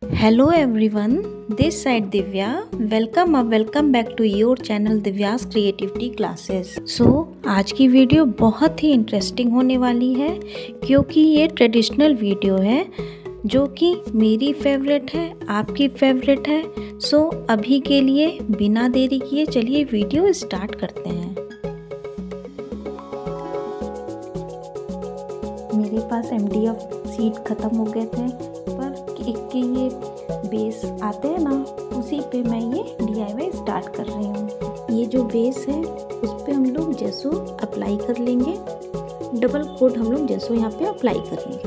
Hello everyone, this side Divya. Welcome back to your channel Divya's creativity classes. आज की video बहुत ही interesting होने वाली है क्योंकि ये ट्रेडिशनल वीडियो है जो कि मेरी फेवरेट है, आपकी फेवरेट है। अभी के लिए बिना देरी किए चलिए वीडियो स्टार्ट करते हैं। मेरे पास MDF शीट ख़त्म हो गए थे, पर एक के ये बेस आते हैं ना, उसी पे मैं ये DIY स्टार्ट कर रही हूँ। ये जो बेस है उस पे हम लोग जेसो अप्लाई कर लेंगे, डबल कोट हम लोग जेसो यहाँ पे अप्लाई करेंगे।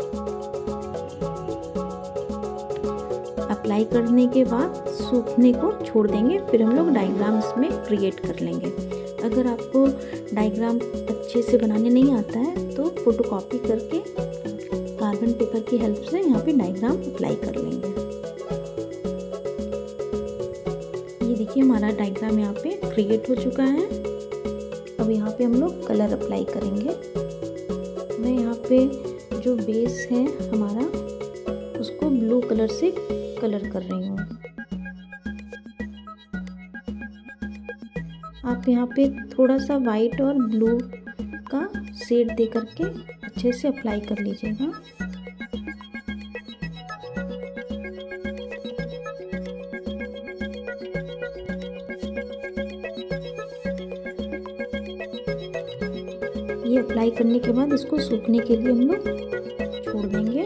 अप्लाई करने के बाद सूखने को छोड़ देंगे, फिर हम लोग डायग्राम इसमें क्रिएट कर लेंगे। अगर आपको डायग्राम अच्छे से बनाने नहीं आता है तो फोटोकॉपी करके कार्बन पेपर की हेल्प से यहाँ पे डायग्राम अप्लाई कर लेंगे। ये देखिए हमारा डायग्राम यहाँ पे क्रिएट हो चुका है। अब यहाँ पे हम लोग कलर अप्लाई करेंगे। मैं यहाँ पे जो बेस है हमारा उसको ब्लू कलर से कलर कर रही हूँ। आप यहाँ पे थोड़ा सा वाइट और ब्लू का शेड दे करके अच्छे से अप्लाई कर लीजिएगा। ये अप्लाई करने के बाद इसको सूखने के लिए हम लोग छोड़ देंगे।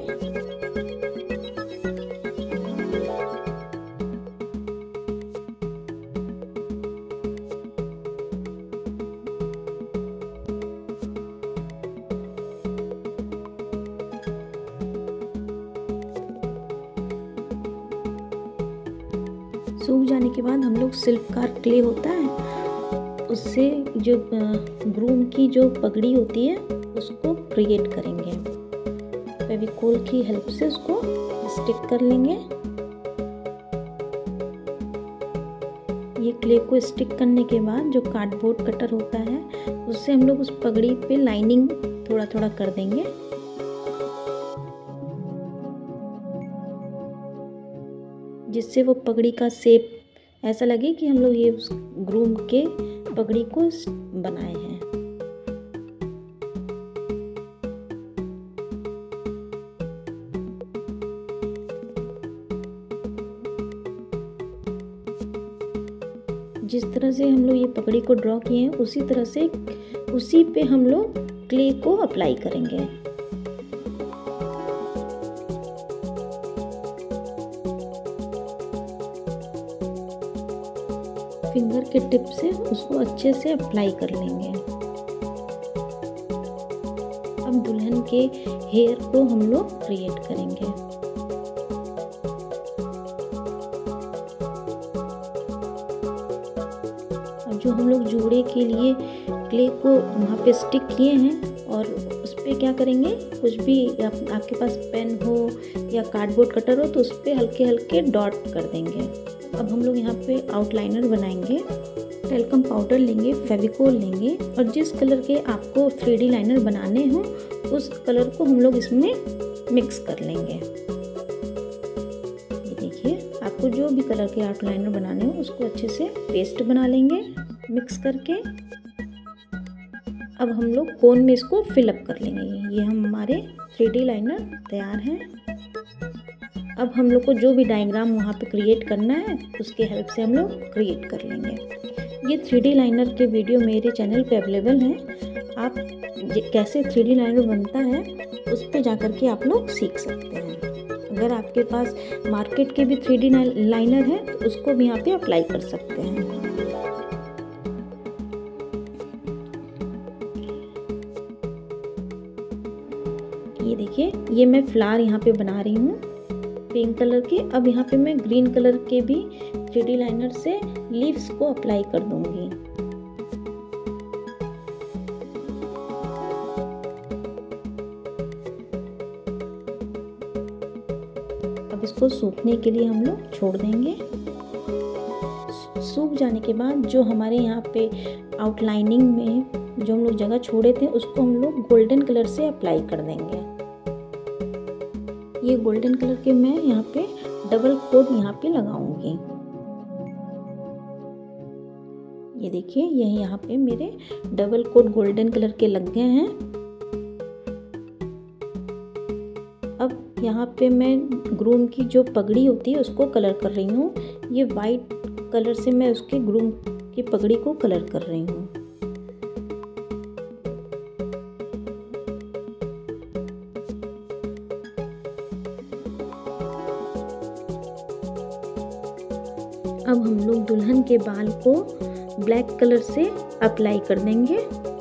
सूख जाने के बाद हम लोग सिल्क का क्ले होता है उससे जो ग्रूम की जो पगड़ी होती है उसको क्रिएट करेंगे। फेविकोल की हेल्प से उसको स्टिक कर लेंगे। ये क्ले को स्टिक करने के बाद जो कार्डबोर्ड कटर होता है उससे हम लोग उस पगड़ी पे लाइनिंग थोड़ा थोड़ा कर देंगे। जिससे वो पगड़ी का शेप ऐसा लगे कि हम लोग ये उस ग्रूम के पगड़ी को बनाए हैं। जिस तरह से हम लोग ये पगड़ी को ड्रॉ किए हैं उसी तरह से उसी पे हम लोग क्ले को अप्लाई करेंगे। फिंगर के टिप से उसको अच्छे से अप्लाई कर लेंगे। अब दुल्हन के हेयर को हम लोग क्रिएट करेंगे। अब जो हम लोग जोड़े के लिए क्ले को वहाँ पे स्टिक किए हैं और उस पर क्या करेंगे, कुछ भी आपके पास पेन हो या कार्डबोर्ड कटर हो तो उस पर हल्के हल्के डॉट कर देंगे। अब हम लोग यहाँ पे आउटलाइनर बनाएंगे। टेल्कम पाउडर लेंगे, फेविकोल लेंगे और जिस कलर के आपको 3D लाइनर बनाने हो उस कलर को हम लोग इसमें मिक्स कर लेंगे। ये देखिए आपको जो भी कलर के आउटलाइनर बनाने हो उसको अच्छे से पेस्ट बना लेंगे मिक्स करके। अब हम लोग कोन में इसको फिलअप कर लेंगे। ये हमारे 3D लाइनर तैयार हैं। अब हम लोग को जो भी डायग्राम वहाँ पे क्रिएट करना है उसके हेल्प से हम लोग क्रिएट कर लेंगे। ये 3D लाइनर के वीडियो मेरे चैनल पे अवेलेबल हैं। आप कैसे 3D लाइनर बनता है उस पे जाकर के आप लोग सीख सकते हैं। अगर आपके पास मार्केट के भी 3D लाइनर है तो उसको भी यहाँ पे अप्लाई कर सकते हैं। ये देखिए ये मैं फ्लावर यहाँ पे बना रही हूँ पिंक कलर के। अब यहाँ पे मैं ग्रीन कलर के भी 3D लाइनर से लीव्स को अप्लाई कर दूंगी। अब इसको सूखने के लिए हम लोग छोड़ देंगे। सूख जाने के बाद जो हमारे यहाँ पे आउटलाइनिंग में जो हम लोग जगह छोड़े थे उसको हम लोग गोल्डन कलर से अप्लाई कर देंगे। ये गोल्डन कलर के मैं यहाँ पे डबल कोट यहाँ पे लगाऊंगी। ये देखिए, ये यहाँ पे मेरे डबल कोट गोल्डन कलर के लग गए हैं। अब यहाँ पे मैं ग्रूम की जो पगड़ी होती है उसको कलर कर रही हूँ। ये वाइट कलर से मैं उसके ग्रूम की पगड़ी को कलर कर रही हूँ। अब हम लोग दुल्हन के बाल को ब्लैक कलर से अप्लाई कर देंगे।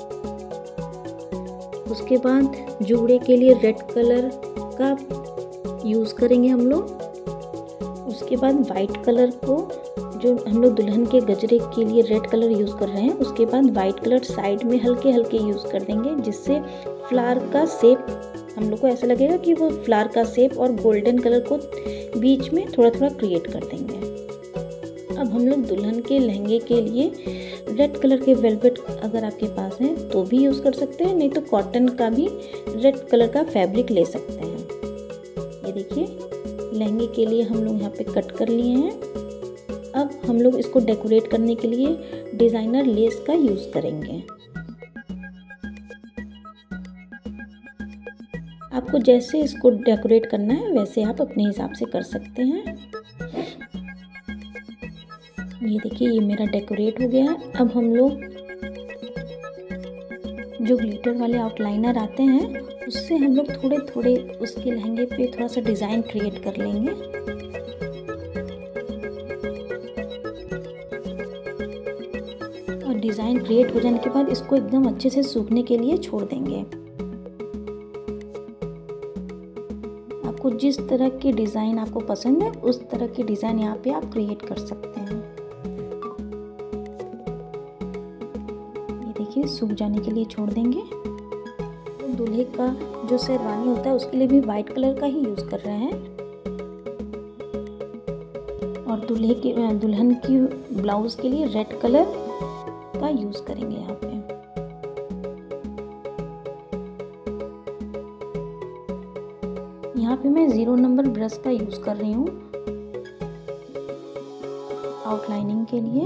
उसके बाद जूड़े के लिए रेड कलर का यूज़ करेंगे हम लोग। उसके बाद वाइट कलर को, जो हम लोग दुल्हन के गजरे के लिए रेड कलर यूज़ कर रहे हैं, उसके बाद वाइट कलर साइड में हल्के हल्के यूज़ कर देंगे, जिससे फ्लावर का शेप हम लोग को ऐसा लगेगा कि वो फ्लावर का शेप, और गोल्डन कलर को बीच में थोड़ा थोड़ा क्रिएट कर देंगे। अब हम लोग दुल्हन के लहंगे के लिए रेड कलर के वेलवेट अगर आपके पास है तो भी यूज़ कर सकते हैं, नहीं तो कॉटन का भी रेड कलर का फैब्रिक ले सकते हैं। ये देखिए, लहंगे के लिए हम लोग यहाँ पे कट कर लिए हैं। अब हम लोग इसको डेकोरेट करने के लिए डिज़ाइनर लेस का यूज़ करेंगे। आपको जैसे इसको डेकोरेट करना है वैसे आप अपने हिसाब से कर सकते हैं। ये देखिए, ये मेरा डेकोरेट हो गया है। अब हम लोग जो ग्लिटर वाले आउटलाइनर आते हैं उससे हम लोग थोड़े थोड़े उसके लहंगे पे थोड़ा सा डिज़ाइन क्रिएट कर लेंगे। और डिज़ाइन क्रिएट हो जाने के बाद इसको एकदम अच्छे से सूखने के लिए छोड़ देंगे। आपको जिस तरह की डिज़ाइन आपको पसंद है उस तरह की डिज़ाइन यहाँ पे आप क्रिएट कर सकते हैं। देखिए, सूख जाने के लिए छोड़ देंगे। दूल्हे का जो शेरवानी होता है उसके लिए भी वाइट कलर का ही यूज़ कर रहे हैं, और दुल्हन की ब्लाउज के लिए रेड कलर का यूज़ करेंगे यहाँ पे। यहाँ पे मैं 0 नंबर ब्रश का यूज़ कर रही हूँ आउटलाइनिंग के लिए।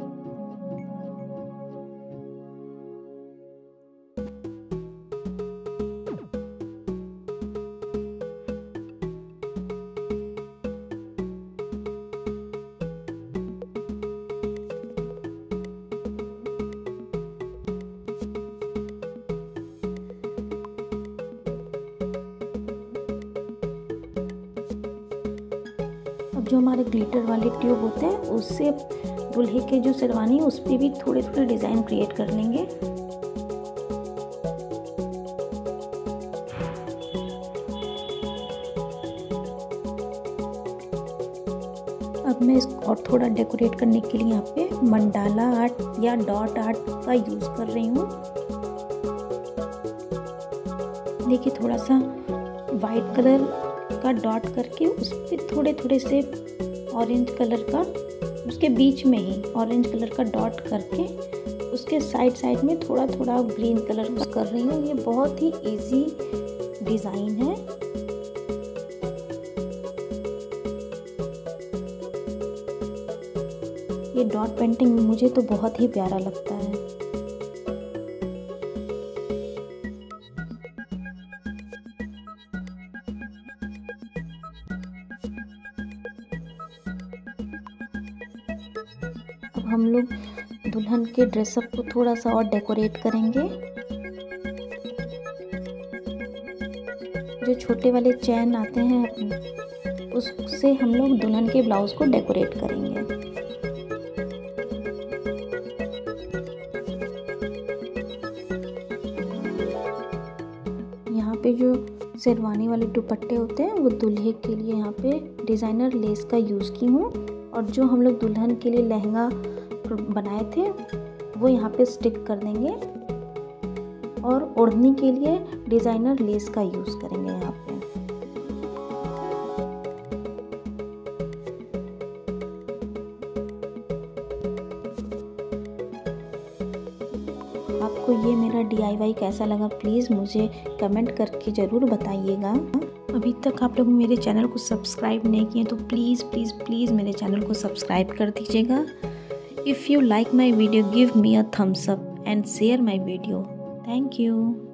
अब जो हमारे ग्लिटर वाले ट्यूब होते हैं उससे दूल्हे के जो शेरवानी है उस पर भी थोड़े थोड़े डिज़ाइन क्रिएट कर लेंगे। अब मैं इसको और थोड़ा डेकोरेट करने के लिए यहाँ पे मंडाला आर्ट या डॉट आर्ट का यूज़ कर रही हूँ। देखिए, थोड़ा सा वाइट कलर का डॉट करके उस पर थोड़े थोड़े से ऑरेंज कलर का, उसके बीच में ही ऑरेंज कलर का डॉट करके उसके साइड साइड में थोड़ा थोड़ा ग्रीन कलर कर रही हूँ। ये बहुत ही इजी डिज़ाइन है। ये डॉट पेंटिंग मुझे तो बहुत ही प्यारा लगता है। अब हम लोग दुल्हन के ड्रेसअप को थोड़ा सा और डेकोरेट करेंगे। जो छोटे वाले चैन आते हैं उससे हम लोग दुल्हन के ब्लाउज को डेकोरेट करेंगे। यहाँ पे जो शेरवानी वाले दुपट्टे होते हैं वो दूल्हे के लिए यहाँ पे डिज़ाइनर लेस का यूज़ की हूँ, और जो हम लोग दुल्हन के लिए लहंगा बनाए थे वो यहाँ पे स्टिक कर देंगे, और ओढ़नी के लिए डिज़ाइनर लेस का यूज़ करेंगे यहाँ पे। आपको ये मेरा DIY कैसा लगा प्लीज़ मुझे कमेंट करके ज़रूर बताइएगा। अभी तक आप लोग मेरे चैनल को सब्सक्राइब नहीं किए तो प्लीज़ प्लीज़ प्लीज़ मेरे चैनल को सब्सक्राइब कर दीजिएगा। If you like my video, give me a thumbs up and share my video. Thank you.